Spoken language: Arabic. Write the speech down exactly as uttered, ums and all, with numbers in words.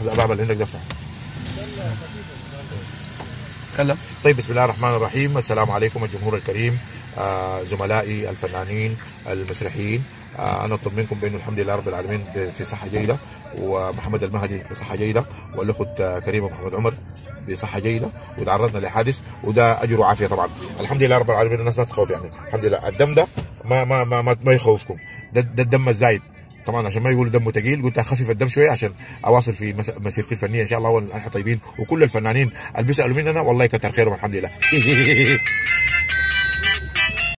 الباب اللي عندك ده افتح. تكلم. طيب بسم الله الرحمن الرحيم. السلام عليكم الجمهور الكريم، آه زملائي الفنانين المسرحيين. آه انا اطلب منكم بانه الحمد لله رب العالمين في صحه جيده، ومحمد المهدي بصحه جيده، والاخت كريمه محمد عمر بصحه جيده، وتعرضنا لحادث وده اجر وعافيه طبعا. الحمد لله رب العالمين. الناس ما تخوف يعني، الحمد لله. الدم ده ما ما ما ما, ما يخوفكم، ده, ده الدم الزايد طبعا، عشان ما يقولوا دمه ثقيل قلت اخفف الدم شويه عشان اواصل في مسيرتي الفنيه ان شاء الله. واحنا طيبين، وكل الفنانين اللي بيسالوا مننا والله كتر خيرهم الحمد لله.